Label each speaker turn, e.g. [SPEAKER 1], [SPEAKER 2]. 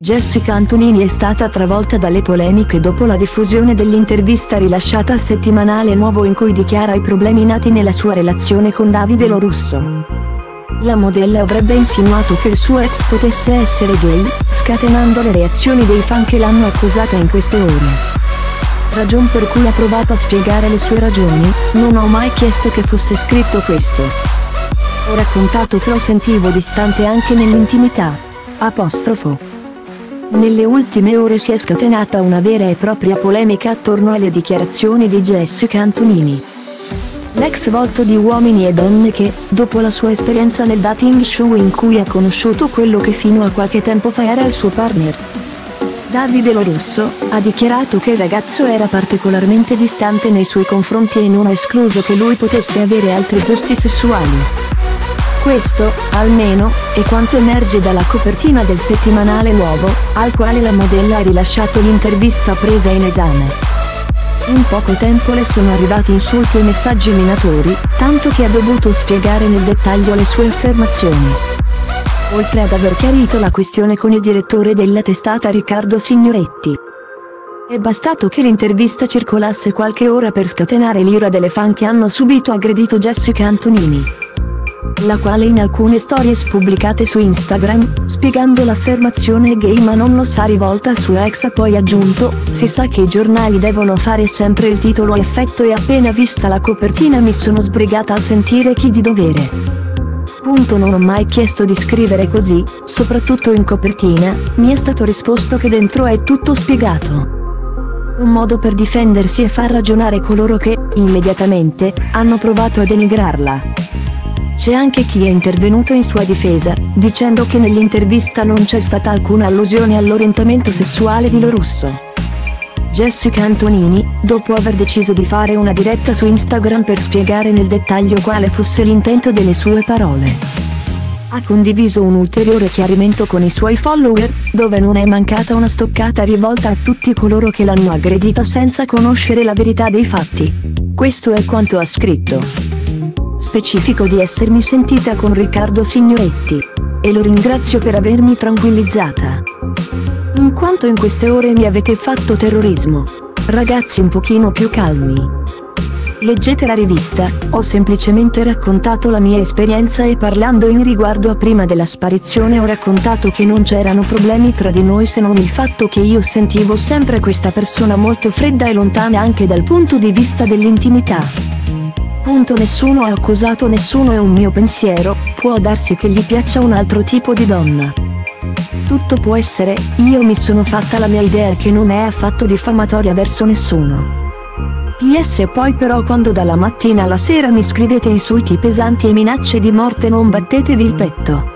[SPEAKER 1] Jessica Antonini è stata travolta dalle polemiche dopo la diffusione dell'intervista rilasciata al settimanale Nuovo in cui dichiara i problemi nati nella sua relazione con Davide Lo Russo. La modella avrebbe insinuato che il suo ex potesse essere gay, scatenando le reazioni dei fan che l'hanno accusata in queste ore. Ragion per cui ha provato a spiegare le sue ragioni: non ho mai chiesto che fosse scritto questo. Ho raccontato che lo sentivo distante anche nell'intimità. Apostrofo. Nelle ultime ore si è scatenata una vera e propria polemica attorno alle dichiarazioni di Jessica Antonini. L'ex volto di Uomini e Donne che, dopo la sua esperienza nel dating show in cui ha conosciuto quello che fino a qualche tempo fa era il suo partner, Davide Lo Russo, ha dichiarato che il ragazzo era particolarmente distante nei suoi confronti e non ha escluso che lui potesse avere altri gusti sessuali. Questo, almeno, è quanto emerge dalla copertina del settimanale Nuovo, al quale la modella ha rilasciato l'intervista presa in esame. In poco tempo le sono arrivati insulti e messaggi minatori, tanto che ha dovuto spiegare nel dettaglio le sue affermazioni. Oltre ad aver chiarito la questione con il direttore della testata Riccardo Signoretti. È bastato che l'intervista circolasse qualche ora per scatenare l'ira delle fan che hanno subito aggredito Jessica Antonini, la quale in alcune stories pubblicate su Instagram, spiegando l'affermazione gay ma non lo sa rivolta al suo ex ha poi aggiunto: si sa che i giornali devono fare sempre il titolo a effetto e appena vista la copertina mi sono sbrigata a sentire chi di dovere. Non ho mai chiesto di scrivere così, soprattutto in copertina, mi è stato risposto che dentro è tutto spiegato. Un modo per difendersi e far ragionare coloro che, immediatamente, hanno provato a denigrarla. C'è anche chi è intervenuto in sua difesa, dicendo che nell'intervista non c'è stata alcuna allusione all'orientamento sessuale di Lo Russo. Jessica Antonini, dopo aver deciso di fare una diretta su Instagram per spiegare nel dettaglio quale fosse l'intento delle sue parole, ha condiviso un ulteriore chiarimento con i suoi follower, dove non è mancata una stoccata rivolta a tutti coloro che l'hanno aggredita senza conoscere la verità dei fatti. Questo è quanto ha scritto. Specifico di essermi sentita con Riccardo Signoretti. E lo ringrazio per avermi tranquillizzata. In quanto in queste ore mi avete fatto terrorismo. Ragazzi un pochino più calmi. Leggete la rivista, ho semplicemente raccontato la mia esperienza e parlando in riguardo a prima della sparizione ho raccontato che non c'erano problemi tra di noi se non il fatto che io sentivo sempre questa persona molto fredda e lontana anche dal punto di vista dell'intimità. Nessuno ha accusato nessuno, è un mio pensiero, può darsi che gli piaccia un altro tipo di donna. Tutto può essere, io mi sono fatta la mia idea che non è affatto diffamatoria verso nessuno. PS poi però quando dalla mattina alla sera mi scrivete insulti pesanti e minacce di morte non battetevi il petto.